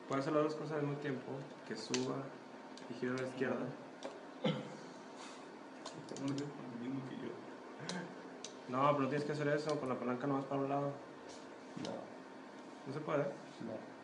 Puedo hacer las dos cosas al mismo tiempo, que suba y giro a la izquierda. No, pero no tienes que hacer eso, con la palanca no vas para un lado. No. ¿No se puede? No.